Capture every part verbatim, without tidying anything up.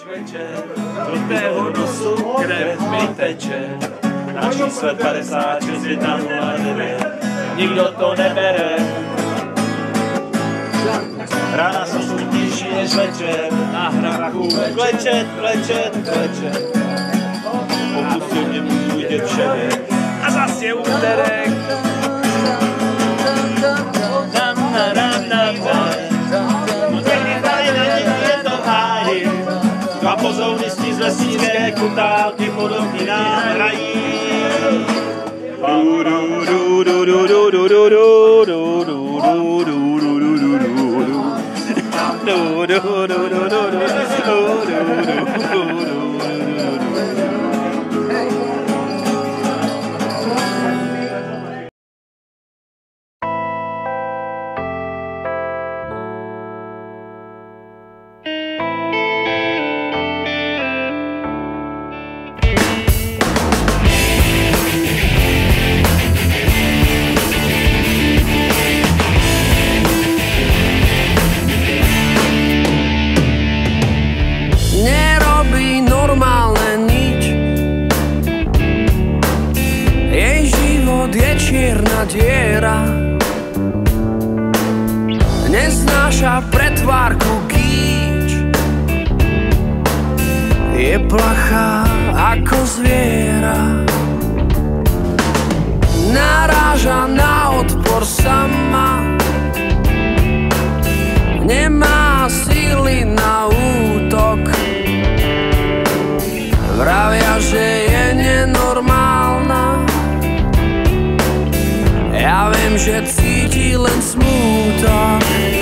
večer, do tého nosu krev mi teče. Na čísle padesát šest jedna nula devět, nikdo to nebere. Rána jsou smutnější než večer, na hrachu klečet, klečet, klečet. Opustil mě můj děvčenek a zas je úterek. Nam, na, nam, nam, nam. No někdy tady není, je to v háji. Dva pozornisti z lesnické kutálky podobný nám hrají. Diera neznáša pretvárku kýč, je plachá ako zviera, naráža na odpor sama, nemá síly na útok, vravia, že je nenormálna. Ja viem, že cíti len smútok.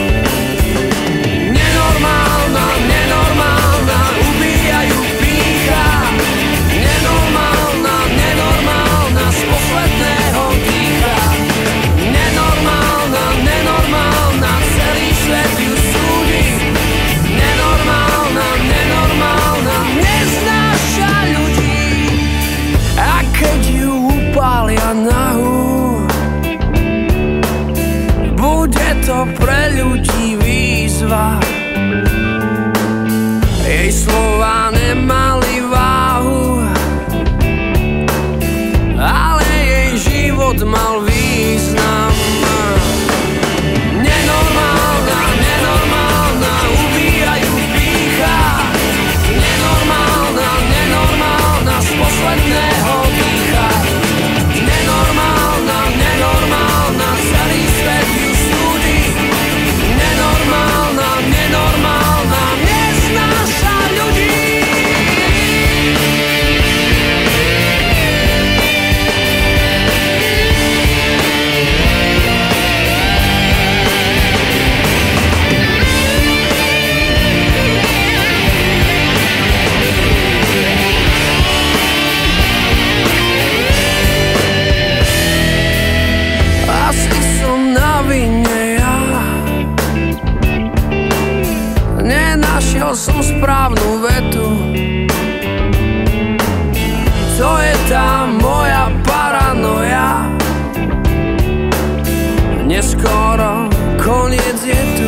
Nenormálna, nenormálna, ubíjajú pýcha. Nenormálna, nenormálna, z posledného dýcha. Nenormálna, nenormálna, celý svet ju súdi. Nenormálna, nenormálna, neznáša ľudí. A keď ju upália nahú, bude to pre ľudí výzva. Jej slova nemali váhu, ale jej život mal význam. Nenormálna, nenormálna, ubíjajú pýcha. Nenormálna, nenormálna, z posledného dýcha. Nenormálna, nenormálna, celý svet ju súdi. Nenormálna, nenormálna, neznáša ľudí. Asi som na vine ja, nenašiel som správnu vetu. To je tá moja paranoja. Neskoro koniec je tu.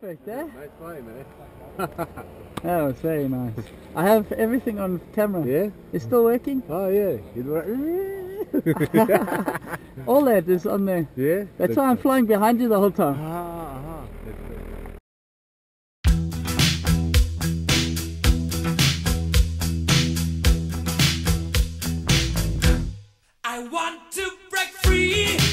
perfect, eh? Nice flying, eh? That was very nice. I have everything on camera. Yeah? It's still working? Oh yeah. It worked. All that is on there. Yeah? That's why I'm flying behind you the whole time. Ah, uh-huh. That's good. I want to break free.